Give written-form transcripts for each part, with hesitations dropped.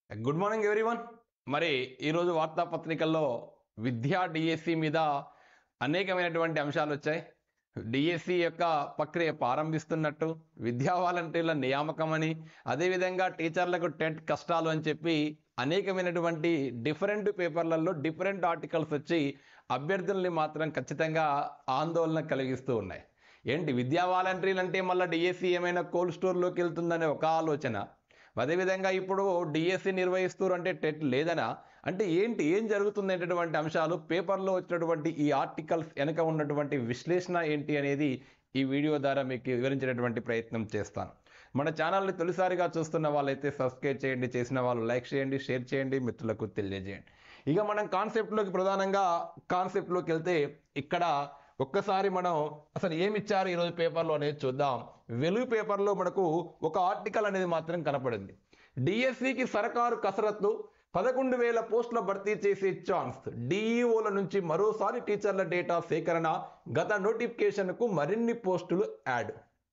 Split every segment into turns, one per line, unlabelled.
Good morning everyone. మరి ఈరోజు వార్తాపత్రికల్లో విద్యా డిఎస్సి మీద అనేకమైనటువంటి అంశాలు వచ్చాయి. డిఎస్సి యొక్క ప్రక్రియ ప్రారంభిస్తున్నట్టు, విద్యా వాలంటీర్ల నియామకం అని, అదేవిధంగా టీచర్లకు టెట్ కష్టాలు అని చెప్పి అనేకమైనటువంటి డిఫరెంట్ పేపర్లలో డిఫరెంట్ ఆర్టికల్స్ వచ్చి అభ్యర్థుల్ని మాత్రం ఖచ్చితంగా ఆందోళన కలిగిస్తూ ఉన్నాయి. ఏంటి విద్యా వాలంటీర్లు అంటే మళ్ళీ డిఎస్సి ఏమైనా కోల్డ్ స్టోర్లోకి వెళ్తుందనే ఒక ఆలోచన, అదేవిధంగా ఇప్పుడు డిఎస్సి నిర్వహిస్తారు అంటే టెట్ లేదనా, అంటే ఏం జరుగుతుంది అనేటటువంటి అంశాలు పేపర్లో వచ్చినటువంటి ఈ ఆర్టికల్స్ వెనక ఉన్నటువంటి విశ్లేషణ ఏంటి అనేది ఈ వీడియో ద్వారా మీకు వివరించేటటువంటి ప్రయత్నం చేస్తాను. మన ఛానల్ని తొలిసారిగా చూస్తున్న వాళ్ళైతే సబ్స్క్రైబ్ చేయండి, చేసిన వాళ్ళు లైక్ చేయండి, షేర్ చేయండి, మిత్రులకు తెలియజేయండి. ఇక మనం కాన్సెప్ట్లోకి వెళ్తే ఇక్కడ ఒక్కసారి మనం అసలు ఏమి ఇచ్చారు ఈరోజు పేపర్లో అనేది చూద్దాం. వెలుగు పేపర్లో మనకు ఒక ఆర్టికల్ అనేది మాత్రం కనపడింది. డిఎస్సికి సర్కారు కసరత్తు, 11,000 పోస్టుల భర్తీ చేసే ఛాన్స్, డిఈఓల నుంచి మరోసారి టీచర్ల డేటా సేకరణ, గత నోటిఫికేషన్కు మరిన్ని పోస్టులు యాడ్.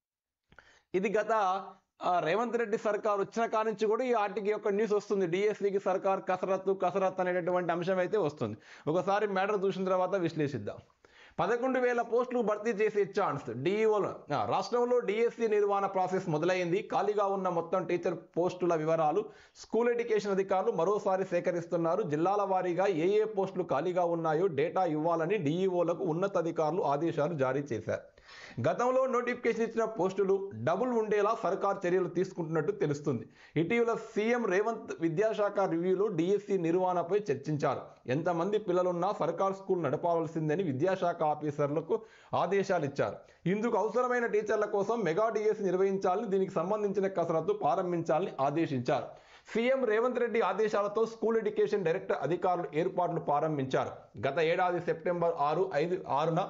ఇది గత రేవంత్ రెడ్డి సర్కార్ వచ్చిన కాడి నుంచి కూడా ఈ ఆర్టికల్ యొక్క న్యూస్ వస్తుంది. డిఎస్సికి సర్కారు కసరత్తు అనేటటువంటి అంశం అయితే వస్తుంది. ఒకసారి మ్యాటర్ చూసిన తర్వాత విశ్లేషిద్దాం. 11,000 పోస్టులు భర్తీ చేసే ఛాన్స్, డిఈఓలు. రాష్ట్రంలో డిఎస్సి నిర్వహణ ప్రాసెస్ మొదలైంది. ఖాళీగా ఉన్న మొత్తం టీచర్ పోస్టుల వివరాలు స్కూల్ ఎడ్యుకేషన్ అధికారులు మరోసారి సేకరిస్తున్నారు. జిల్లాల వారీగా ఏ పోస్టులు ఖాళీగా ఉన్నాయో డేటా ఇవ్వాలని డిఈఓలకు ఉన్నతాధికారులు ఆదేశాలు జారీ చేశారు. గతంలో నోటిఫికేషన్ ఇచ్చిన పోస్టులు డబుల్ ఉండేలా సర్కార్ చర్యలు తీసుకుంటున్నట్టు తెలుస్తుంది. ఇటీవల సీఎం రేవంత్ విద్యాశాఖ రివ్యూలో డిఎస్సి నిర్వహణపై చర్చించారు. ఎంతమంది పిల్లలున్నా సర్కార్ స్కూల్ నడపవలసిందని విద్యాశాఖ ఆఫీసర్లకు ఆదేశాలు ఇచ్చారు. ఇందుకు అవసరమైన టీచర్ల కోసం మెగా డిఎస్సి నిర్వహించాలని, దీనికి సంబంధించిన కసరత్తు ప్రారంభించాలని ఆదేశించారు. సీఎం రేవంత్ రెడ్డి ఆదేశాలతో స్కూల్ ఎడ్యుకేషన్ డైరెక్టర్ అధికారులు ఏర్పాట్లు ప్రారంభించారు. గత ఏడాది సెప్టెంబర్ 6న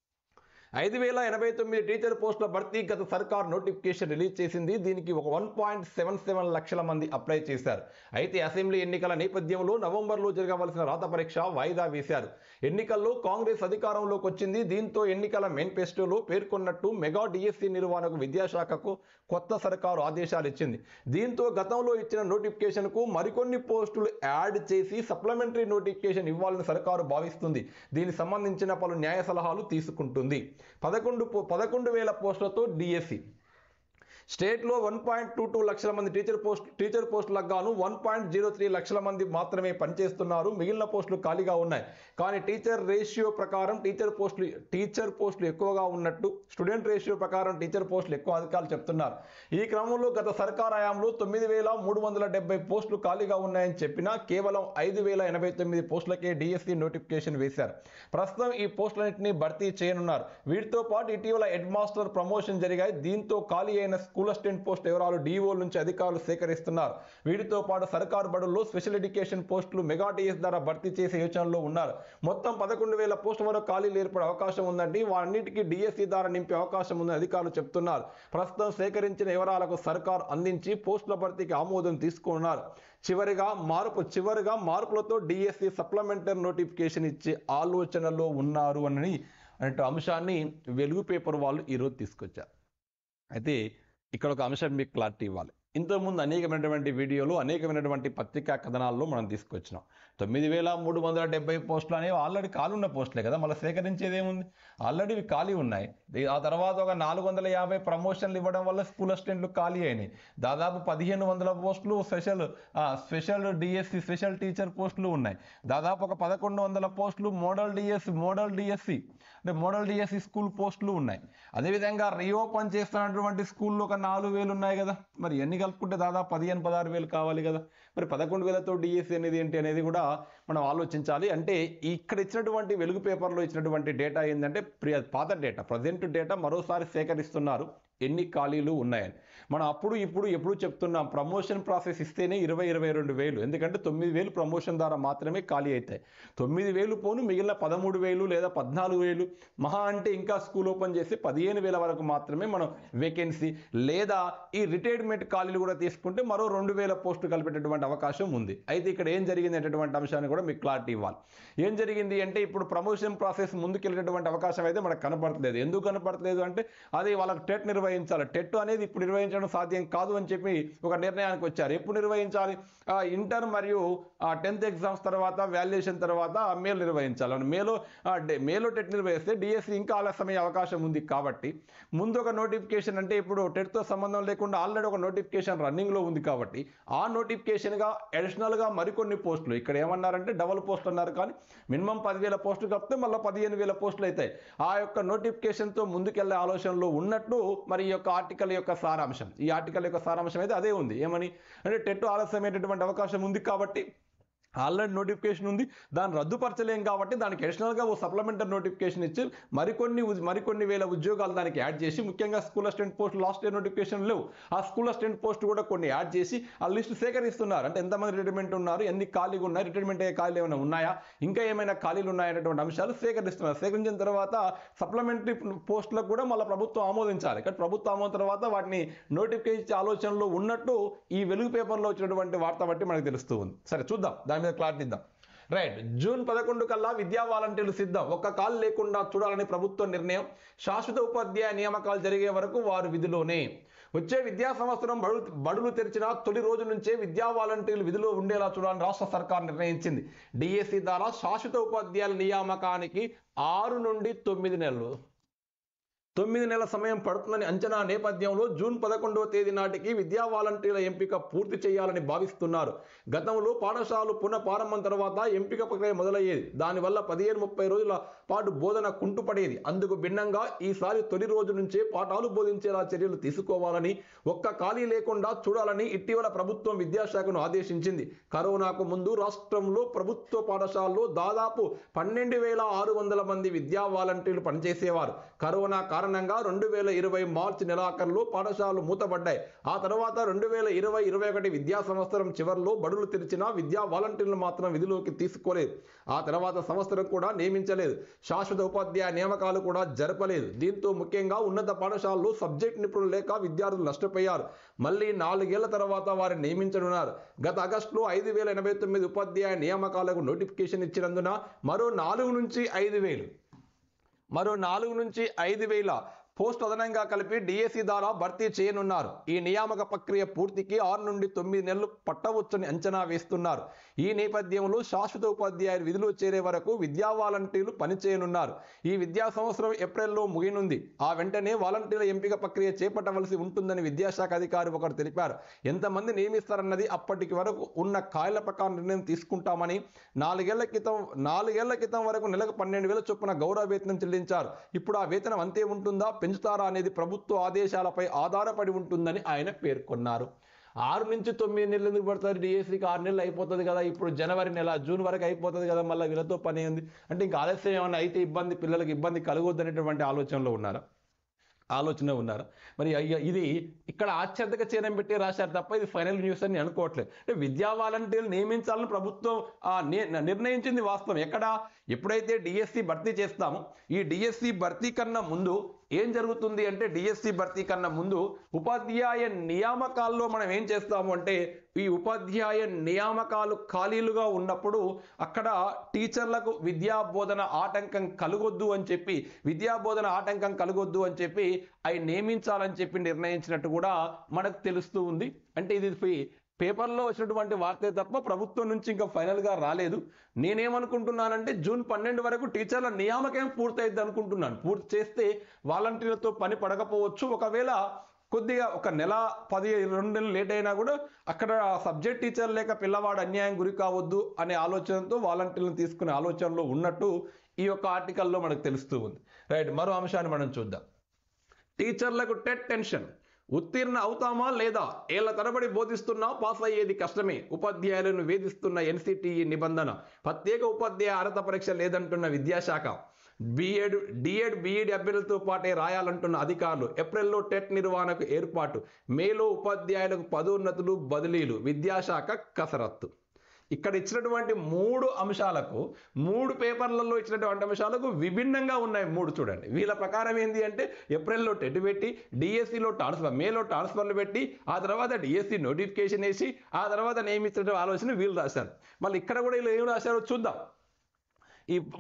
5,089 టీచర్ పోస్టుల భర్తీ గత సర్కార్ నోటిఫికేషన్ రిలీజ్ చేసింది. దీనికి 1.77 లక్షల మంది అప్లై చేశారు. అయితే అసెంబ్లీ ఎన్నికల నేపథ్యంలో నవంబర్లో జరగవలసిన రాత పరీక్ష వాయిదా వేశారు. ఎన్నికల్లో కాంగ్రెస్ అధికారంలోకి వచ్చింది. దీంతో ఎన్నికల మేనిఫెస్టోలో పేర్కొన్నట్టు మెగా డిఎస్సి నిర్వహణకు విద్యాశాఖకు కొత్త సర్కారు ఆదేశాలు ఇచ్చింది. దీంతో గతంలో ఇచ్చిన నోటిఫికేషన్కు మరికొన్ని పోస్టులు యాడ్ చేసి సప్లిమెంటరీ నోటిఫికేషన్ ఇవ్వాలని సర్కారు భావిస్తుంది. దీనికి సంబంధించిన పలు న్యాయ సలహాలు తీసుకుంటుంది. 11,000 పోస్టులతో డిఎస్సి స్టేట్లో 1.22 లక్షల మంది టీచర్ పోస్టులకు గాను 1.03 లక్షల మంది మాత్రమే పనిచేస్తున్నారు. మిగిలిన పోస్టులు ఖాళీగా ఉన్నాయి. కానీ టీచర్ రేషియో ప్రకారం టీచర్ పోస్టులు ఎక్కువగా ఉన్నట్టు, స్టూడెంట్ రేషియో ప్రకారం టీచర్ పోస్టులు ఎక్కువ అధికారులు చెప్తున్నారు. ఈ క్రమంలో గత సర్కార్ హయాంలో 9,370 పోస్టులు ఖాళీగా ఉన్నాయని చెప్పినా కేవలం 5,089 పోస్టులకే డిఎస్సి నోటిఫికేషన్ వేశారు. ప్రస్తుతం ఈ పోస్టులన్నింటినీ భర్తీ చేయనున్నారు. వీటితో పాటు ఇటీవల హెడ్ మాస్టర్ ప్రమోషన్ జరిగాయి. దీంతో ఖాళీ అయిన స్కూల్ అసిస్టెంట్ పోస్ట్ వివరాలు డిఓ నుంచి అధికారులు సేకరిస్తున్నారు. వీటితో పాటు సర్కారు బడుల్లో స్పెషల్ ఎడ్యుకేషన్ పోస్టులు మెగా డిఎస్ ద్వారా భర్తీ చేసే యోచనలో ఉన్నారు. మొత్తం 11,000 పోస్టుల వరకు ఖాళీలు ఏర్పడే అవకాశం ఉందండి. వాటన్నిటికీ డిఎస్సి ద్వారా నింపే అవకాశం ఉందని అధికారులు చెప్తున్నారు. ప్రస్తుతం సేకరించిన వివరాలకు సర్కారు అందించి పోస్టుల భర్తీకి ఆమోదం తీసుకున్నారు. చివరిగా మార్పులతో డిఎస్సి సప్లిమెంటరీ నోటిఫికేషన్ ఇచ్చే ఆలోచనలో ఉన్నారు అనే అంశాన్ని వెలుగు పేపర్ వాళ్ళు ఈరోజు తీసుకొచ్చారు. అయితే ఇక్కడ ఒక అంశం మీకు క్లారిటీ ఇవ్వాలి. ఇంతకుముందు అనేకమైనటువంటి వీడియోలు, అనేకమైనటువంటి పత్రికా కథనాల్లో మనం తీసుకొచ్చినాం. 9,370 పోస్టులు అనేవి ఆల్రెడీ ఖాళీ ఉన్న పోస్టులే కదా, మళ్ళీ సేకరించేది ఏముంది? ఆల్రెడీ ఇవి ఖాళీ ఉన్నాయి. ఆ తర్వాత ఒక 450 ప్రమోషన్లు ఇవ్వడం వల్ల స్కూల్ అసిస్టెంట్లు ఖాళీ అయినాయి. దాదాపు 1,500 పోస్టులు స్పెషల్ డిఎస్సి స్పెషల్ టీచర్ పోస్టులు ఉన్నాయి. దాదాపు ఒక 1,100 పోస్టులు మోడల్ డిఎస్సి స్కూల్ పోస్టులు ఉన్నాయి. అదేవిధంగా రీఓపెన్ చేస్తున్నటువంటి స్కూల్లో ఒక 4,000 ఉన్నాయి కదా, మరి ఎన్ని కలుపుకుంటే దాదాపు 15,000-16,000 కావాలి కదా. మరి 11,000తో డిఎస్సి అనేది కూడా మనం ఆలోచించాలి. అంటే ఇక్కడ ఇచ్చినటువంటి వెలుగు పేపర్లో ఇచ్చినటువంటి డేటా ఏంటంటే పాత డేటా, ప్రజెంట్ డేటా మరోసారి సేకరిస్తున్నారు. ఎన్ని ఖాళీలు ఉన్నాయని మనం ఎప్పుడు చెప్తున్నాం. ప్రమోషన్ ప్రాసెస్ ఇస్తేనే 22,000, ఎందుకంటే 9,000 ప్రమోషన్ ద్వారా మాత్రమే ఖాళీ అవుతాయి. 9,000 పోను మిగిలిన 13,000 లేదా 14,000 మహా అంటే ఇంకా స్కూల్ ఓపెన్ చేసి 15,000 వరకు మాత్రమే మనం వేకెన్సీ, లేదా ఈ రిటైర్మెంట్ ఖాళీలు కూడా తీసుకుంటే మరో 2,000 పోస్టులు కలిపేటటువంటి అవకాశం ఉంది. అయితే ఇక్కడ ఏం జరిగింది అనేటువంటి అంశాన్ని కూడా మీకు క్లారిటీ ఇవ్వాలి. ఏం జరిగింది అంటే ఇప్పుడు ప్రమోషన్ ప్రాసెస్ ముందుకెళ్ళేటటువంటి అవకాశం అయితే మనకు కనపడట్లేదు. ఎందుకు కనపడట్లేదు అంటే అది వాళ్ళకి టెట్ నిర్వహించాలి. టెట్ అనేది ఇప్పుడు నిర్వహించడం నిర్వహించడం సాధ్యం కాదు అని చెప్పి ఒక నిర్ణయానికి వచ్చారు. ఎప్పుడు నిర్వహించాలి? ఇంటర్ మరియు 10th ఎగ్జామ్స్ తర్వాత వాల్యుయేషన్ తర్వాత మేలో నిర్వహించాలి. మేలో టెట్ నిర్వహిస్తే డిఎస్సి ఇంకా ఆలస్యమయ్యే అవకాశం ఉంది. కాబట్టి ముందు ఒక నోటిఫికేషన్, అంటే ఇప్పుడు టెట్తో సంబంధం లేకుండా ఆల్రెడీ ఒక నోటిఫికేషన్ రన్నింగ్లో ఉంది కాబట్టి ఆ నోటిఫికేషన్గా అడిషనల్గా మరికొన్ని పోస్టులు, ఇక్కడ ఏమన్నారంటే డబుల్ పోస్ట్ అన్నారు, కానీ మినిమం 10,000 పోస్టులు కాకపోతే మళ్ళీ 15,000 పోస్టులు అవుతాయి. ఆ యొక్క నోటిఫికేషన్తో ముందుకెళ్లే ఆలోచనలో ఉన్నట్టు మరి ఈ యొక్క ఆర్టికల్ యొక్క సారాంశం. ఈ ఆర్టికల్ యొక్క సారాంశం అయితే అదే ఉంది. ఏమని అంటే టెట్ ఆలస్యమైనటువంటి అవకాశం ఉంది కాబట్టి ఆల్రెడీ నోటిఫికేషన్ ఉంది, దాన్ని రద్దుపరచలేం కాబట్టి దానికి అడిషనల్గా ఓ సప్లిమెంటరీ నోటిఫికేషన్ ఇచ్చి మరికొన్ని వేల ఉద్యోగాలు దానికి యాడ్ చేసి, ముఖ్యంగా school assistant post last year notification లేవు, ఆ స్కూల్ అసిస్టెంట్ పోస్ట్ కూడా కొన్ని యాడ్ చేసి ఆ లిస్టు సేకరిస్తున్నారు. అంటే ఎంతమంది రిటైర్మెంట్ ఉన్నారు, ఎన్ని ఖాళీలు ఉన్నాయి, రిటైర్మెంట్ అయ్యే ఖాళీలు ఏమైనా ఉన్నాయా, ఇంకా ఏమైనా ఖాళీలు ఉన్నాయనేటువంటి అంశాలు సేకరిస్తున్నారు. సేకరించిన తర్వాత సప్లిమెంటరీ పోస్టులకు కూడా మళ్ళీ ప్రభుత్వం ఆమోదించాలి. కానీ ప్రభుత్వం ఆమోదం తర్వాత వాటిని నోటిఫికేషన్ ఇచ్చే ఆలోచనలో ఉన్నట్టు ఈ వెలుగు పేపర్లో వచ్చినటువంటి వార్త బట్టి మనకు తెలుస్తూ ఉంది. సరే చూద్దాం, దాని మీద క్లారిటీ ఇద్దాం. రైట్, జూన్ 11 కల్లా విద్యా వాలంటీర్లు సిద్ధం, ఒక్క కాల్ లేకుండా చూడాలని ప్రభుత్వం నిర్ణయం. శాశ్వత ఉపాధ్యాయ నియామకాలు జరిగే వరకు వారు విధిలోనే. వచ్చే విద్యా సంవత్సరం బడులు తెరిచిన తొలి రోజు నుంచే విద్యా వాలంటీర్లు విధిలో ఉండేలా చూడాలని రాష్ట్ర సర్కార్ నిర్ణయించింది. డిఎస్సి ద్వారా శాశ్వత ఉపాధ్యాయుల నియామకానికి 6 నుండి 9 నెలలు 9 నెలల సమయం పడుతుందని అంచనా నేపథ్యంలో జూన్ 11వ తేదీ నాటికి విద్యా వాలంటీర్ల ఎంపిక పూర్తి చేయాలని భావిస్తున్నారు. గతంలో పాఠశాలలు పునఃప్రారంభం తర్వాత ఎంపిక ప్రక్రియ మొదలయ్యేది. దానివల్ల 15-30 రోజుల పాటు బోధన కుంటుపడేది. అందుకు భిన్నంగా ఈసారి తొలి రోజు నుంచే పాఠాలు బోధించేలా చర్యలు తీసుకోవాలని, ఒక్క ఖాళీ లేకుండా చూడాలని ఇటీవల ప్రభుత్వం విద్యాశాఖను ఆదేశించింది. కరోనాకు ముందు రాష్ట్రంలో ప్రభుత్వ పాఠశాలలో దాదాపు 12,600 మంది విద్యా వాలంటీర్లు పనిచేసేవారు. కరోనా కారణంగా 2020 మార్చి నెలాఖరులో పాఠశాలలు మూతపడ్డాయి. ఆ తర్వాత 2020-21 విద్యా సంవత్సరం చివరిలో బడులు తెరిచిన విద్యా వాలంటీర్లు మాత్రం విధిలోకి తీసుకోలేదు. ఆ తర్వాత సంవత్సరం కూడా నియమించలేదు. శాశ్వత ఉపాధ్యాయ నియామకాలు కూడా జరపలేదు. దీంతో ముఖ్యంగా ఉన్నత పాఠశాలలో సబ్జెక్ట్ నిపుణులు లేక విద్యార్థులు నష్టపోయారు. మళ్ళీ 4 ఏళ్ల తర్వాత వారిని నియమించనున్నారు. గత ఆగస్టులో 5,089 ఉపాధ్యాయ నియామకాలకు నోటిఫికేషన్ ఇచ్చినందున మరో 4 నుంచి 5,000 పోస్ట్ అదనంగా కలిపి డిఎస్సి ద్వారా భర్తీ చేయనున్నారు. ఈ నియామక ప్రక్రియ పూర్తికి 6 నుండి 9 నెలలు పట్టవచ్చని అంచనా వేస్తున్నారు. ఈ నేపథ్యంలో శాశ్వత ఉపాధ్యాయులు విధులు చేరే వరకు విద్యా వాలంటీర్లు పనిచేయనున్నారు. ఈ విద్యా సంవత్సరం ఏప్రిల్లో ముగినుంది. ఆ వెంటనే వాలంటీర్ల ఎంపిక ప్రక్రియ చేపట్టవలసి ఉంటుందని విద్యాశాఖ అధికారి ఒకరు తెలిపారు. ఎంతమంది నియమిస్తారన్నది అప్పటికి వరకు ఉన్న ఖాళీల ప్రకారం నిర్ణయం తీసుకుంటామని, 4 ఏళ్ల క్రితం వరకు నెలకు 12,000 చొప్పున గౌరవ వేతనం చెల్లించారు. ఇప్పుడు ఆ వేతనం అంతే ఉంటుందా, పెంచుతారా అనేది ప్రభుత్వ ఆదేశాలపై ఆధారపడి ఉంటుందని ఆయన పేర్కొన్నారు. 6 నుంచి 9 నెలలు ఎందుకు పడుతుంది? డిఎస్సికి 6 నెలలు అయిపోతుంది కదా, ఇప్పుడు జనవరి నెల జూన్ వరకు అయిపోతుంది కదా, మళ్ళీ వీళ్ళతో పని ఉంది అంటే ఇంకా ఆలస్యం ఏమన్నా అయితే పిల్లలకి ఇబ్బంది కలగొద్దనేటువంటి ఆలోచన ఉన్నారు. మరి ఇది ఇక్కడ ఆశ్చర్యక చీరం పెట్టి రాశారు తప్ప ఇది ఫైనల్ న్యూస్ అని అనుకోవట్లేదు. అంటే విద్యా వాలంటీర్లు నియమించాలని ప్రభుత్వం నిర్ణయించింది వాస్తవం. ఎప్పుడైతే డిఎస్సి భర్తీ చేస్తామో ఈ డిఎస్సి భర్తీ కన్నా ముందు ఏం జరుగుతుంది అంటే, డిఎస్సి భర్తీ కన్నా ముందు ఉపాధ్యాయ నియామకాల్లో మనం ఏం చేస్తాము అంటే, ఈ ఉపాధ్యాయ నియామకాలు ఖాళీలుగా ఉన్నప్పుడు అక్కడ టీచర్లకు విద్యాబోధన ఆటంకం కలగొద్దు అని చెప్పి అవి నియమించాలని చెప్పి నిర్ణయించినట్టు కూడా మనకు తెలుస్తూ ఉంది. అంటే ఇది పేపర్లో వచ్చినటువంటి వార్తే తప్ప ప్రభుత్వం నుంచి ఇంకా ఫైనల్గా రాలేదు. నేనేమనుకుంటున్నానంటే జూన్ 12 వరకు టీచర్ల నియామకం పూర్తయిద్ది అనుకుంటున్నాను. పూర్తి చేస్తే వాలంటీర్లతో పని పడకపోవచ్చు. ఒకవేళ కొద్దిగా ఒక నెల 2 నెలలు లేట్ అయినా కూడా అక్కడ సబ్జెక్ట్ టీచర్ లేక పిల్లవాడు అన్యాయం గురి కావద్దు అనే ఆలోచనతో వాలంటీర్లను తీసుకునే ఆలోచనలో ఉన్నట్టు ఈ యొక్క ఆర్టికల్లో మనకు తెలుస్తూ ఉంది. రైట్, మరో అంశాన్ని మనం చూద్దాం. టీచర్లకు టెట్ టెన్షన్, ఉత్తీర్ణ అవుతామా లేదా, ఏళ్ల తరబడి బోధిస్తున్నా పాస్ అయ్యేది కష్టమే, ఉపాధ్యాయులను వేధిస్తున్న ఎన్సిటిఈ నిబంధన, ప్రత్యేక ఉపాధ్యాయ అర్హత పరీక్ష లేదంటున్న విద్యాశాఖ, డిఎడ్ బిఈడి అభ్యర్థులతో పాటే రాయాలంటున్న అధికారులు, ఏప్రిల్లో టెట్ నిర్వహణకు ఏర్పాటు, మేలో ఉపాధ్యాయులకు పదోన్నతులు బదిలీలు, విద్యాశాఖ కసరత్తు. ఇక్కడ ఇచ్చినటువంటి 3 పేపర్లలో ఇచ్చినటువంటి అంశాలకు విభిన్నంగా ఉన్నాయి. 3 చూడండి. వీళ్ళ ప్రకారం ఏంటి అంటే, ఏప్రిల్లో టెట్ పెట్టి, డిఎస్సిలో మేలో ట్రాన్స్ఫర్లు పెట్టి, ఆ తర్వాత డిఎస్సి నోటిఫికేషన్ వేసి, ఆ తర్వాత నియమించడం ఆలోచన వీళ్ళు రాశారు. మళ్ళీ ఇక్కడ కూడా వీళ్ళు ఏం రాశారో చూద్దాం.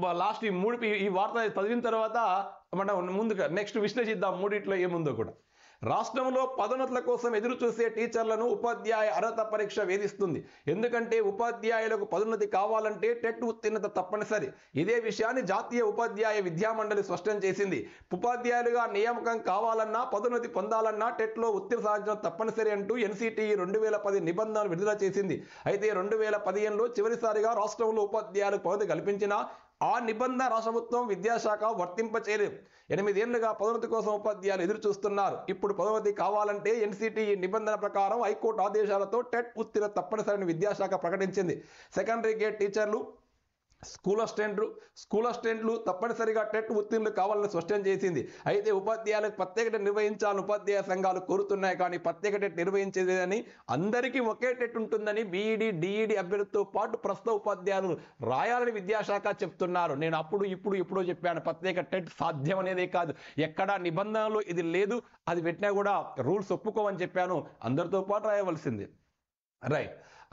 ఈ వార్త చదివిన తర్వాత మనం ముందుగా నెక్స్ట్ విశ్లేషిద్దాం 3 ఏముందో కూడా. రాష్ట్రంలో పదోన్నతుల కోసం ఎదురు చూసే టీచర్లను ఉపాధ్యాయ అర్హత పరీక్ష వేధిస్తుంది. ఎందుకంటే ఉపాధ్యాయులకు పదోన్నతి కావాలంటే టెట్ ఉత్తీర్ణత తప్పనిసరి. ఇదే విషయాన్ని జాతీయ ఉపాధ్యాయ విద్యామండలి స్పష్టం చేసింది. ఉపాధ్యాయులుగా నియామకం కావాలన్నా పదోన్నతి పొందాలన్నా టెట్లో ఉత్తీర్ణ సాధించడం తప్పనిసరి అంటూ ఎన్సిటిఈ 2010 నిబంధనలు విడుదల చేసింది. అయితే 2015లో చివరిసారిగా రాష్ట్రంలో ఉపాధ్యాయులకు పదోన్నతి కల్పించినా ఆ నిబంధన రాష్ట్ర ప్రభుత్వం విద్యాశాఖ వర్తింప చేయలేదు. 8 ఏళ్లుగా పదోన్నతి కోసం ఉపాధ్యాయులు ఎదురు చూస్తున్నారు. ఇప్పుడు పదోన్నతి కావాలంటే ఎన్సిటిఈ నిబంధన ప్రకారం హైకోర్టు ఆదేశాలతో టెట్ ఉత్తీర్ణ తప్పనిసరిని విద్యాశాఖ ప్రకటించింది. సెకండరీ గ్రేడ్ టీచర్లు, స్కూల్ అసిస్టెంట్లు తప్పనిసరిగా టెట్ ఉత్తీర్ణులు కావాలని స్పష్టం చేసింది. అయితే ఉపాధ్యాయులకు ప్రత్యేక టెట్ నిర్వహించాలని ఉపాధ్యాయ సంఘాలు కోరుతున్నాయి. కానీ ప్రత్యేక టెట్ నిర్వహించేదని అందరికీ ఒకే టెట్ ఉంటుందని బీఈడి, డిఈడి అభ్యర్థులతో పాటు ప్రస్తుత ఉపాధ్యాయులు రాయాలని విద్యాశాఖ చెప్తున్నారు. నేను ఇప్పుడు చెప్పాను, ప్రత్యేక టెట్ సాధ్యం అనేదే కాదు, ఎక్కడా నిబంధనలు ఇది లేదు, అది పెట్టినా కూడా రూల్స్ ఒప్పుకోమని చెప్పాను. అందరితో పాటు రాయవలసింది. రైట్.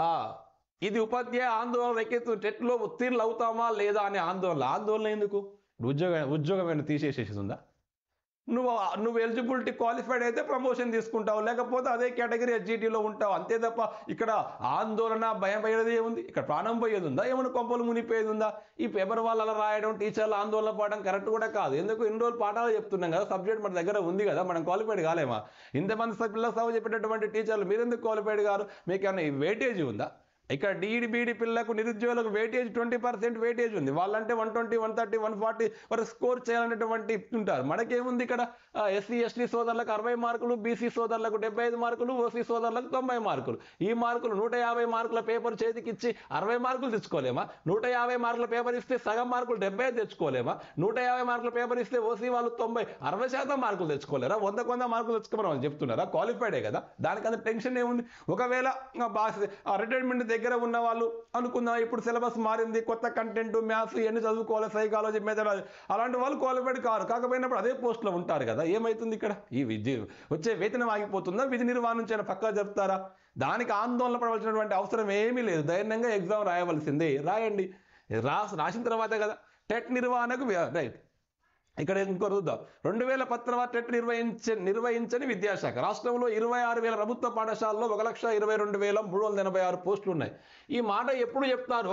ఇది ఉపాధ్యాయ ఆందోళన రేకెత్తుతుంది. టెట్లో ఉత్తీర్ణులు అవుతామా లేదా అనే ఆందోళన ఎందుకు? ఉద్యోగం ఏమైనా తీసేసేసిందా? నువ్వు ఎలిజిబిలిటీ క్వాలిఫైడ్ అయితే ప్రమోషన్ తీసుకుంటావు, లేకపోతే అదే కేటగిరీ ఎస్జిటిలో ఉంటావు, అంతే తప్ప ఇక్కడ ఆందోళన భయం పోయేది ఏముంది? ఇక్కడ ప్రాణం పోయేది ఉందా? ఏమైనా కొంపలు మునిపోయేది ఉందా? ఈ పేపర్ వాళ్ళ రాయడం, టీచర్లు ఆందోళన పడడం కరెక్ట్ కూడా కాదు. ఎందుకు? ఇన్ని రోజులు పాఠాలు చెప్తున్నాం కదా, సబ్జెక్ట్ మన దగ్గర ఉంది కదా, మనం క్వాలిఫైడ్ కాలేమా? ఇంతమంది పిల్లల సభ చెప్పేటటువంటి టీచర్లు మీరెందుకు క్వాలిఫైడ్ గారు? మీకు ఏమైనా వెయిటేజ్ ఉందా? ఇక్కడ డిఈడి, బీఈడి పిల్లలకు, నిరుద్యోగులకు వెయిటేజ్ 20% వెయిటేజ్ ఉంది. వాళ్ళంటే 120, 130, 140 వరకు స్కోర్ చేయాలనేటువంటి ఉంటారు. మనకేముంది ఇక్కడ? ఎస్సీ ఎస్టీ సోదరులకు 60 మార్కులు, బీసీ సోదరులకు 75 మార్కులు, ఓసీ సోదరులకు 90 మార్కులు. ఈ మార్కులు 150 మార్కుల పేపర్ చేతికిచ్చి 60 మార్కులు తెచ్చుకోలేమా? 150 మార్కుల పేపర్ ఇస్తే సగం మార్కులు 70 తెచ్చుకోలేమా? 150 మార్కుల పేపర్ ఇస్తే ఓసీ వాళ్ళు 90, 60% మార్కులు తెచ్చుకోలేరా? 100 మార్కులు తెచ్చుకోమని చెప్తున్నారా? క్వాలిఫైడే కదా, దానికన్నా టెన్షన్ ఏముంది? ఒకవేళ రిటైర్మెంట్ దగ్గర ఉన్న వాళ్ళు అనుకుందాం, ఇప్పుడు సిలబస్ మారింది, కొత్త కంటెంట్, మ్యాథ్స్ ఇవన్నీ చదువుకోవాలి, సైకాలజీ, మెథడాలజీ, అలాంటి వాళ్ళు క్వాలిఫైడ్ కాకపోయినప్పుడు అదే పోస్టులో ఉంటారు కదా. ఏమవుతుంది ఇక్కడ? ఈ విద్య వచ్చే వేతనం ఆగిపోతుందా? విధి నిర్వహణ నుంచి పక్కా చెప్తారా? దానికి ఆందోళన పడవలసినటువంటి అవసరం ఏమీ లేదు. ధైర్యంగా ఎగ్జామ్ రాయవలసిందే, రాయండి. రాసిన తర్వాత కదా టెట్ నిర్వహణకు రైట్. ఇక్కడ ఇంకో చూద్దాం. 2010 తర్వాత టెట్ నిర్వహించని విద్యాశాఖ. రాష్ట్రంలో 26,000 ప్రభుత్వ పాఠశాలలో 1,22,386 పోస్టులు ఉన్నాయి. ఈ మాట ఎప్పుడు చెప్తారు?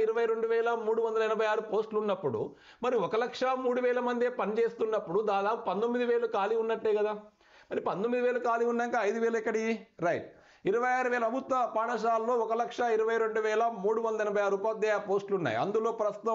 1,22,386 పోస్టులు ఉన్నప్పుడు మరి 1,03,000 మందే పనిచేస్తున్నప్పుడు దాదాపు 19,000 ఖాళీ ఉన్నట్టే కదా. మరి 19,000 ఖాళీ ఉన్నాక 5,000 ఎక్కడి? రైట్. 26,000 ప్రభుత్వ పాఠశాలలో 1,23,386 ఉపాధ్యాయ పోస్టులు ఉన్నాయి. అందులో ప్రస్తుతం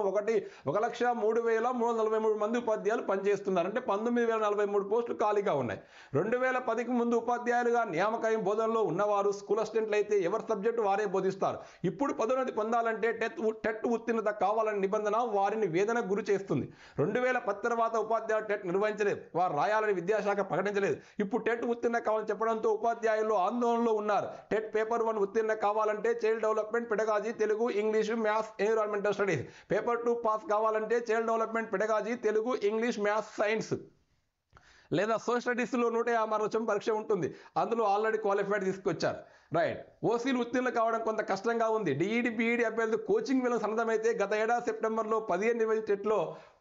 1,03,343 మంది ఉపాధ్యాయులు పనిచేస్తున్నారు. అంటే 19,043 పోస్టులు ఖాళీగా ఉన్నాయి. 2010కి ముందు ఉపాధ్యాయులుగా నియామకం బోధనలో ఉన్నవారు స్కూల్ అసిస్టెంట్లు అయితే ఎవరి సబ్జెక్టు వారే బోధిస్తారు. ఇప్పుడు పదోన్నతి పొందాలంటే టెట్ ఉత్తీర్ణత కావాలనే నిబంధన వారిని వేదనకు గురి చేస్తుంది. 2010 తర్వాత ఉపాధ్యాయులు టెట్ నిర్వహించలేదు, వారు రాయాలని విద్యాశాఖ ప్రకటించలేదు. ఇప్పుడు టెట్ ఉత్తీర్ణ కావాలని చెప్పడంతో ఉపాధ్యాయులు ఆందోళనలో ఉన్నారు. టెట్ పేపర్ 1 ఉత్తీర్ణ కావాలంటే child development, pedagogy, Telugu, English, maths, environmental studies. Paper 2 pass కావాలంటే child development, pedagogy, Telugu, English, maths, science లేదా సోషల్ స్టడీస్లో 150 మార్కుల పరీక్ష ఉంటుంది. అందులో ఆల్రెడీ క్వాలిఫైడ్ తీసుకొచ్చారు. రైట్. ఓసీలు ఉత్తీర్ణ కావడం కొంత కష్టంగా ఉంది. డిఈడి, బీఈడి అభ్యర్థులు కోచింగ్ వేళ సన్నద్ధమైతే గత ఏడాది సెప్టెంబర్లో 15 నిర్వహించిన టెట్లో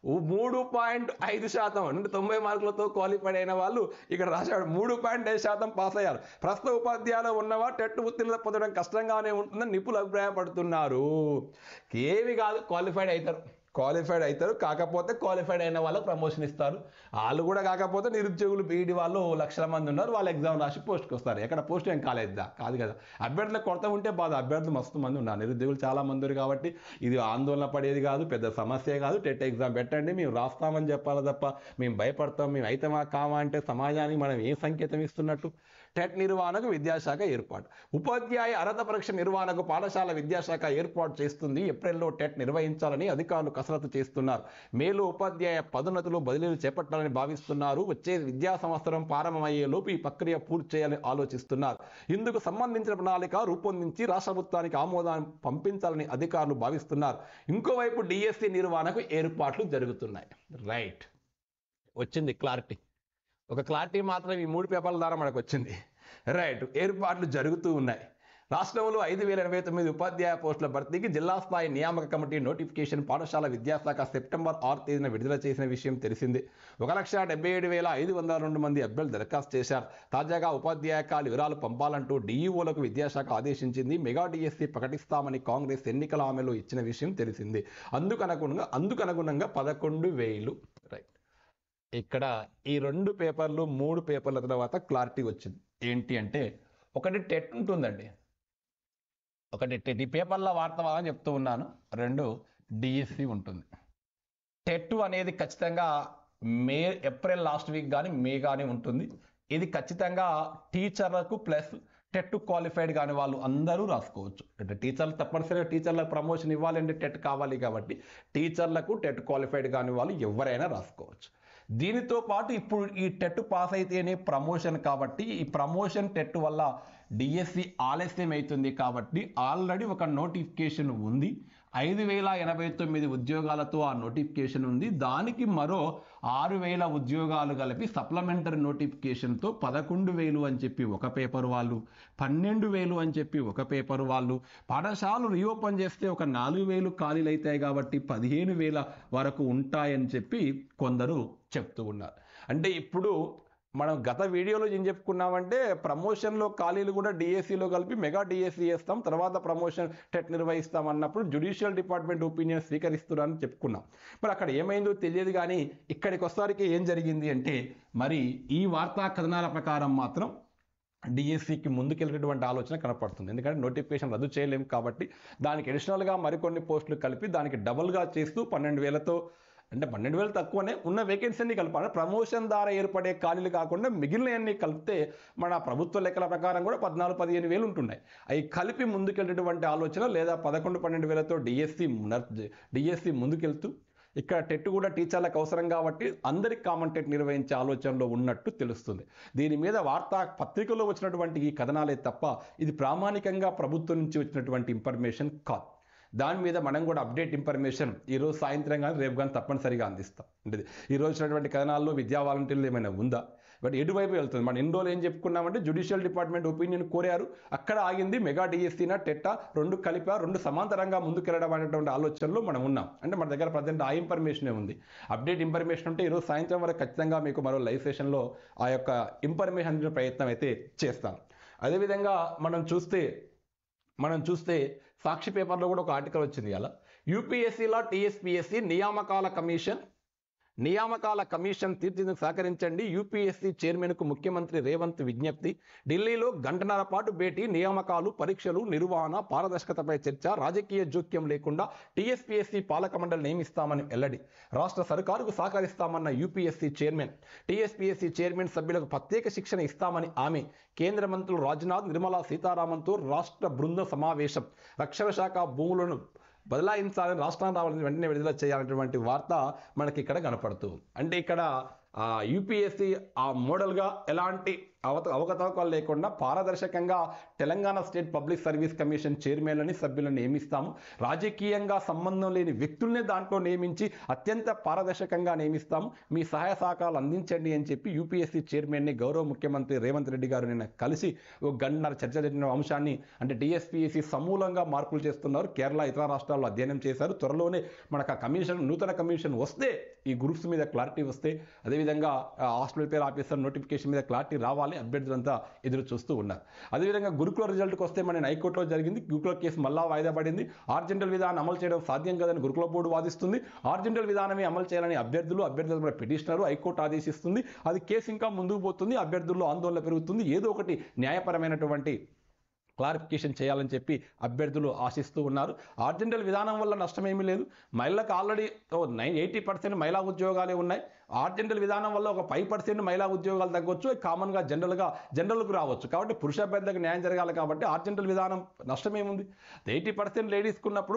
3.5% అంటే 90 మార్కులతో క్వాలిఫైడ్ అయిన వాళ్ళు ఇక్కడ రాశాడు 3.5% పాస్ అయ్యారు. ప్రస్తుత ఉపాధ్యాయులు ఉన్నవా టెట్ ఉత్తీర్ణత పొందడం కష్టంగానే ఉంటుందని నిపుణులు అభిప్రాయపడుతున్నారు. ఏవి కాదు, క్వాలిఫైడ్ అవుతారు. కాకపోతే క్వాలిఫైడ్ అయిన వాళ్ళకి ప్రమోషన్ ఇస్తారు. వాళ్ళు కూడా కాకపోతే నిరుద్యోగులు బీఈడి వాళ్ళు లక్షల మంది ఉన్నారు, వాళ్ళు ఎగ్జామ్ రాసి పోస్ట్కి వస్తారు. ఎక్కడ పోస్ట్ ఏం కాదు కదా. అభ్యర్థులకు కొరత ఉంటే బాధ, అభ్యర్థులు మస్తు మంది ఉన్నారు, నిరుద్యోగులు చాలా మంది ఉన్నారు. కాబట్టి ఇది ఆందోళన పడేది కాదు, పెద్ద సమస్య కాదు. టెట్ ఎగ్జామ్ పెట్టండి, మేము రాస్తామని చెప్పాలి తప్ప మేము భయపడతాం, మేము అయితమా కామా అంటే సమాజానికి మనం ఏం సంకేతం ఇస్తున్నట్టు? టెట్ నిర్వహణకు విద్యాశాఖ ఏర్పాటు. ఉపాధ్యాయ అర్హత పరీక్ష నిర్వహణకు పాఠశాల విద్యాశాఖ ఏర్పాటు చేస్తుంది. ఏప్రిల్లో టెట్ నిర్వహించాలని అధికారులు కసరత్తు చేస్తున్నారు. మేలో ఉపాధ్యాయ పదోన్నతులు, బదిలీలు చేపట్టాలని భావిస్తున్నారు. వచ్చే విద్యా సంవత్సరం ప్రారంభమయ్యేలోపు ఈ ప్రక్రియ పూర్తి చేయాలని ఆలోచిస్తున్నారు. ఇందుకు సంబంధించిన ప్రణాళిక రూపొందించి రాష్ట్ర ప్రభుత్వానికి ఆమోదాన్ని పంపించాలని అధికారులు భావిస్తున్నారు. ఇంకోవైపు డిఎస్సి నిర్వహణకు ఏర్పాట్లు జరుగుతున్నాయి. రైట్, వచ్చింది క్లారిటీ. ఒక క్లారిటీ మాత్రం ఈ 3 పేపర్ల ద్వారా మనకు వచ్చింది. రైట్, ఏర్పాట్లు జరుగుతూ ఉన్నాయి. రాష్ట్రంలో 5,089 ఉపాధ్యాయ పోస్టుల భర్తీకి జిల్లా స్థాయి నియామక కమిటీ నోటిఫికేషన్ పాఠశాల విద్యాశాఖ సెప్టెంబర్ 6 తేదీన విడుదల చేసిన విషయం తెలిసిందే. 1,77,502 మంది అభ్యర్థులు దరఖాస్తు చేశారు. తాజాగా ఉపాధ్యాయ ఖాళీ వివరాలు పంపాలంటూ డీఈఓలకు విద్యాశాఖ ఆదేశించింది. మెగా డిఎస్సి ప్రకటిస్తామని కాంగ్రెస్ ఎన్నికల హామీలో ఇచ్చిన విషయం తెలిసిందే. అందుకనుగుణంగా 11,000. రైట్. ఇక్కడ ఈ 2 పేపర్లు 3 పేపర్ల తర్వాత క్లారిటీ వచ్చింది. ఏంటి అంటే, ఒకటి టెట్ ఉంటుందండి, ఒకటి టెట్ ఈ పేపర్ల వార్తవాదని చెప్తూ ఉన్నాను. 2 డిఎస్సి ఉంటుంది. టెట్ అనేది ఖచ్చితంగా ఏప్రిల్ లాస్ట్ వీక్ కానీ మే కానీ ఉంటుంది. ఇది ఖచ్చితంగా టీచర్లకు ప్లస్ టెట్ క్వాలిఫైడ్ కానీ వాళ్ళు అందరూ రాసుకోవచ్చు. అంటే టీచర్లు తప్పనిసరిగా టీచర్లకు ప్రమోషన్ ఇవ్వాలంటే టెట్ కావాలి కాబట్టి టీచర్లకు టెట్ క్వాలిఫైడ్ కానీ వాళ్ళు ఎవరైనా రాసుకోవచ్చు. దీనితో పాటు ఇప్పుడు ఈ టెట్ పాస్ అయితేనే ప్రమోషన్ కాబట్టి ఈ ప్రమోషన్ టెట్ వల్ల డిఎస్సి ఆలస్యం అవుతుంది కాబట్టి ఆల్రెడీ ఒక నోటిఫికేషన్ ఉంది. 5,089 ఉద్యోగాలతో ఆ నోటిఫికేషన్ ఉంది. దానికి మరో 6,000 ఉద్యోగాలు కలిపి సప్లిమెంటరీ నోటిఫికేషన్తో 11,000 అని చెప్పి ఒక పేపర్ వాళ్ళు, 12,000 అని చెప్పి ఒక పేపర్ వాళ్ళు. పాఠశాలలు రీఓపెన్ చేస్తే ఒక 4,000 ఖాళీలు అవుతాయి కాబట్టి 15,000 వరకు ఉంటాయని చెప్పి కొందరు చెప్తూ ఉన్నారు. అంటే ఇప్పుడు మనం గత వీడియోలో ఏం చెప్పుకున్నామంటే, ప్రమోషన్లో ఖాళీలు కూడా డిఎస్సిలో కలిపి మెగా డిఎస్సి చేస్తాం, తర్వాత ప్రమోషన్ టెట్ నిర్వహిస్తాం అన్నప్పుడు జ్యుడిషియల్ డిపార్ట్మెంట్ ఒపీనియన్ స్వీకరిస్తున్నారని చెప్పుకున్నాం. మరి అక్కడ ఏమైందో తెలియదు. కానీ ఇక్కడికి వచ్చేసరికి ఏం జరిగింది అంటే, మరి ఈ వార్తా కథనాల ప్రకారం మాత్రం డిఎస్సికి ముందుకెళ్ళేటువంటి ఆలోచన కనపడుతుంది. ఎందుకంటే నోటిఫికేషన్ రద్దు చేయలేము కాబట్టి దానికి అడిషనల్గా మరికొన్ని పోస్టులు కలిపి దానికి డబుల్గా చేస్తూ 12,000తో, అంటే 12,000 తక్కువనే ఉన్న వేకెన్సీని కలపాలి. ప్రమోషన్ ద్వారా ఏర్పడే ఖాళీలు కాకుండా మిగిలినవన్నీ కలిపితే మన ప్రభుత్వ లెక్కల ప్రకారం కూడా 14,000-15,000 ఉంటున్నాయి. అవి కలిపి ముందుకెళ్ళేటువంటి ఆలోచన, లేదా 11,000-12,000తో డిఎస్సి ముందుకెళ్తూ ఇక్కడ టెట్ కూడా టీచర్లకు అవసరం కాబట్టి అందరికి కామన్ టెట్ నిర్వహించే ఆలోచనలో ఉన్నట్టు తెలుస్తుంది. దీని మీద వార్తా పత్రికలో వచ్చినటువంటి ఈ కథనాలే తప్ప ఇది ప్రామాణికంగా ప్రభుత్వం నుంచి వచ్చినటువంటి ఇన్ఫర్మేషన్ కాదు. దాని మీద మనం కూడా అప్డేట్ ఇన్ఫర్మేషన్ ఈరోజు సాయంత్రం కానీ రేపు కానీ తప్పనిసరిగా అందిస్తాం. అంటే ఈరోజు వచ్చినటువంటి కథనాల్లో విద్యా వాలంటీర్లు ఏమైనా ఉందా, బట్ ఎటువైపు వెళ్తుంది? మనం ఎన్ని రోజులు ఏం చెప్పుకున్నామంటే జ్యుడిషియల్ డిపార్ట్మెంట్ ఒపీనియన్ కోరారు, అక్కడ ఆగింది. మెగా డిఎస్సినా టెట్టా 2 కలిపా, 2 సమాంతరంగా ముందుకెళ్ళడం అనేటువంటి ఆలోచనలో మనం ఉన్నాం. అంటే మన దగ్గర ప్రజెంట్ ఆ ఇన్ఫర్మేషనే ఉంది. అప్డేట్ ఇన్ఫర్మేషన్ ఉంటే ఈరోజు సాయంత్రం వరకు ఖచ్చితంగా మీకు మరో లైవ్ సెషన్లో ఆ యొక్క ఇన్ఫర్మేషన్ అందించే ప్రయత్నం అయితే చేస్తాం. అదేవిధంగా మనం చూస్తే సాక్షి పేపర్లో కూడా ఒక ఆర్టికల్ వచ్చింది. అలా యూపీఎస్సీలో టీఎస్పీఎస్సీ నియామకాల కమిషన్ తీర్చిదిద్దుకు సహకరించండి. యూపీఎస్సీ చైర్మన్కు ముఖ్యమంత్రి రేవంత్ విజ్ఞప్తి. ఢిల్లీలో గంటన్నర పాటు భేటీ. నియామకాలు, పరీక్షలు, నిర్వహణ, పారదర్శకతపై చర్చ. రాజకీయ జోక్యం లేకుండా టీఎస్పీఎస్సీ పాలక మండలి నియమిస్తామని వెల్లడి. రాష్ట్ర సర్కారుకు సహకరిస్తామన్న యూపీఎస్సీ చైర్మన్. టీఎస్పీఎస్సీ చైర్మన్ సభ్యులకు ప్రత్యేక శిక్షణ ఇస్తామని హామీ. కేంద్ర మంత్రులు రాజ్నాథ్, నిర్మలా సీతారామన్తో రాష్ట్ర బృంద సమావేశం. రక్షణ శాఖ భూములను బదలాయించాలని, రాష్ట్రాన్ని రావాలని వెంటనే విడుదల చేయాలనేటువంటి వార్త మనకి ఇక్కడ కనపడుతుంది. అంటే ఇక్కడ యూపీఎస్సీ ఆ మోడల్గా ఎలాంటి అవకతవకలు లేకుండా పారదర్శకంగా Telangana state public service commission చైర్మన్లని, సభ్యులను నియమిస్తాము. రాజకీయంగా సంబంధం లేని వ్యక్తుల్నే దాంట్లో నియమించి అత్యంత పారదర్శకంగా నియమిస్తాము. మీ సహాయ సహకారాలు అందించండి అని చెప్పి యూపీఎస్సీ చైర్మన్ని గౌరవ ముఖ్యమంత్రి రేవంత్ రెడ్డి గారు నిన్న కలిసి ఒక గంటన్నర చర్చ జరిగిన అంశాన్ని, అంటే టీఎస్పీఎస్సీ సమూలంగా మార్పులు చేస్తున్నారు. కేరళ, ఇతర రాష్ట్రాల్లో అధ్యయనం చేశారు. త్వరలోనే మనకు ఆ కమిషన్, నూతన కమిషన్ వస్తే, ఈ గ్రూప్స్ మీద క్లారిటీ వస్తే, అదేవిధంగా హాస్టల్ వెల్ఫేర్ ఆఫీసర్ నోటిఫికేషన్ మీద క్లారిటీ రావాలి. అభ్యర్థులంతా ఎదురు చూస్తూ ఉన్నారు. అదేవిధంగా గురుకుల రిజల్ట్కి వస్తే మన హైకోర్టులో జరిగింది. గురుకుల కేసు మళ్ళా వాయిదా పడింది. ఆర్జెంటల్ విధానం అమలు చేయడం సాధ్యం కాదని గురుకుల బోర్డు వాదిస్తుంది. ఆర్జెంటల్ విధానమే అమలు చేయాలని అభ్యర్థుల పిటిషనరు హైకోర్టు ఆదేశిస్తుంది. అది కేసు ఇంకా ముందుకు పోతుంది. అభ్యర్థుల్లో ఆందోళన పెరుగుతుంది. ఏదో ఒకటి న్యాయపరమైనటువంటి క్లారిఫికేషన్ చేయాలని చెప్పి అభ్యర్థులు ఆశిస్తూ ఉన్నారు. ఆర్జెంటల్ విధానం వల్ల నష్టమేమీ లేదు. మహిళలకు ఆల్రెడీ 80% మహిళా ఉద్యోగాలే ఉన్నాయి. ఆర్జెంటల్ విధానం వల్ల ఒక 5% మహిళా ఉద్యోగాలు తగ్గొచ్చు. కామన్గా జనరల్కు రావచ్చు. కాబట్టి పురుష అభ్యర్థులకు న్యాయం జరగాలి కాబట్టి ఆర్జెంటల్ విధానం నష్టమేముంది? 80% లేడీస్కి ఉన్నప్పుడు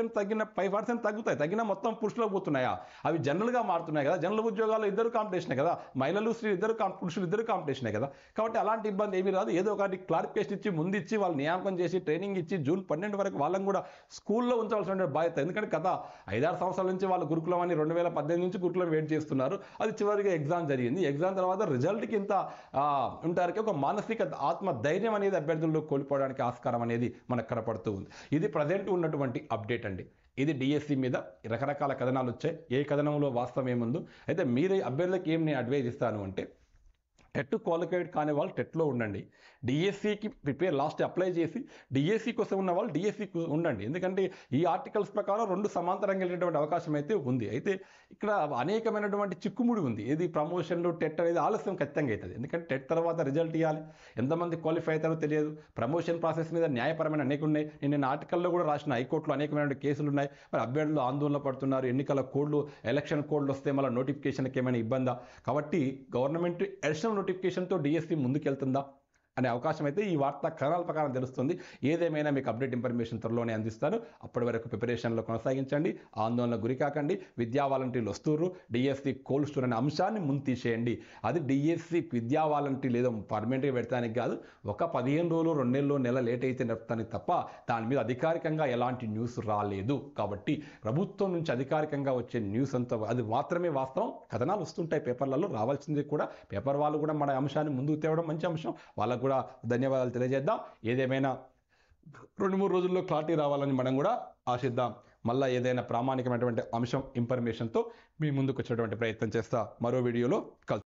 5% తగ్గుతాయి. తగ్గిన మొత్తం పురుషులకు పోతున్నాయా? అవి జనరల్గా మారుతున్నాయి కదా. జనరల్ ఉద్యోగాలు ఇద్దరు కాంపిటీషనే కదా. మహిళలు, స్త్రీలు పురుషులు ఇద్దరు కాంపిటీషనే కదా. కాబట్టి అలాంటి ఇబ్బంది ఏమీ రాదు. ఏదో ఒకటి క్లారిఫికేషన్ ఇచ్చి ముందిచ్చి వాళ్ళు నియామకం చేసి ట్రైనింగ్ ఇచ్చి జూన్ 12 వరకు వాళ్ళని కూడా స్కూల్లో ఉంచవలసిన బాధ్యత. ఎందుకంటే గత 5-6 సంవత్సరాల నుంచి వాళ్ళు గురుకులం అని 2018 నుంచి గురుకులం వెయిట్ చేస్తున్నారు. అది చివరిగా ఎగ్జామ్ జరిగింది. ఎగ్జామ్ తర్వాత రిజల్ట్కి ఇంత ఉంటారికి ఒక మానసిక ఆత్మధైర్యం అనేది అభ్యర్థుల్లో కోల్పోవడానికి ఆస్కారం అనేది మనకు కనపడుతూ ఉంది. ఇది ప్రజెంట్ ఉన్నటువంటి అప్డేట్ అండి. ఇది డిఎస్సి మీద రకరకాల కథనాలు వచ్చాయి. ఏ కథనంలో వాస్తవం ఏముందో అయితే మీరే అభ్యర్థులకు ఏం నేను అడ్వైజ్ ఇస్తాను అంటే, టెట్ క్వాలిఫైడ్ కాని వాళ్ళు టెట్లో ఉండండి. డిఎస్సికి ప్రిపేర్ లాస్ట్ అప్లై చేసి డిఎస్సి కోసం ఉన్న వాళ్ళు డిఎస్సికి ఉండండి. ఎందుకంటే ఈ ఆర్టికల్స్ ప్రకారం 2 సమాంతరంగా వెళ్ళేటువంటి అవకాశం అయితే ఉంది. అయితే ఇక్కడ అనేకమైనటువంటి చిక్కుముడి ఉంది. ఇది ప్రమోషన్లు టెట్ అనేది ఆలస్యం ఖచ్చితంగా అవుతుంది. ఎందుకంటే టెట్ తర్వాత రిజల్ట్ ఇవ్వాలి, ఎంతమంది క్వాలిఫై అవుతారో తెలియదు. ప్రమోషన్ ప్రాసెస్ మీద న్యాయపరమైన అనేక ఉన్నాయి. నేను ఆర్టికల్లో కూడా రాసిన హైకోర్టులో అనేకమైన కేసులు ఉన్నాయి. మరి అభ్యర్థులు ఆందోళన పడుతున్నారు. ఎన్నికల కోడ్లు ఎలక్షన్ కోడ్లు వస్తే మళ్ళీ నోటిఫికేషన్కి ఏమైనా ఇబ్బందా? కాబట్టి గవర్నమెంట్ ఎలక్షన్ నోటిఫికేషన్తో డిఎస్సి ముందుకెళ్తుందా అనే అవకాశం అయితే ఈ వార్తా కథనాల ప్రకారం తెలుస్తుంది. ఏదేమైనా మీకు అప్డేట్ ఇన్ఫర్మేషన్ త్వరలోనే అందిస్తాను. అప్పటి వరకు ప్రిపరేషన్లో కొనసాగించండి, ఆందోళనకు గురి కాకండి. విద్యా వాలంటీర్లు వస్తున్నారు, డిఎస్సి కోల్డ్ స్టోర్ అనే అంశాన్ని ముందు తీసేయండి. అది డిఎస్సి విద్యా వాలంటీర్ ఏదో పర్మనెంట్గా పెడతానికి కాదు, ఒక 15 రోజులు 2 నెలలు నెల లేట్ అయితే నడుపుతానికి తప్ప దాని మీద అధికారికంగా ఎలాంటి న్యూస్ రాలేదు. కాబట్టి ప్రభుత్వం నుంచి అధికారికంగా వచ్చే న్యూస్ అంతా అది మాత్రమే వాస్తవం. కథనాలు వస్తుంటాయి పేపర్లలో, రావాల్సింది కూడా పేపర్ వాళ్ళు కూడా మన అంశాన్ని ముందుకు తేవడం మంచి అంశం. వాళ్ళకు కూడా ధన్యవాదాలు తెలియజేద్దాం. ఏదేమైనా 2-3 రోజుల్లో క్లారిటీ రావాలని మనం కూడా ఆశిద్దాం. మళ్ళీ ఏదైనా ప్రామాణికమైనటువంటి అంశం ఇన్ఫర్మేషన్తో మీ ముందుకు వచ్చేటువంటి ప్రయత్నం చేస్తా. మరో వీడియోలో కలుద్దాం.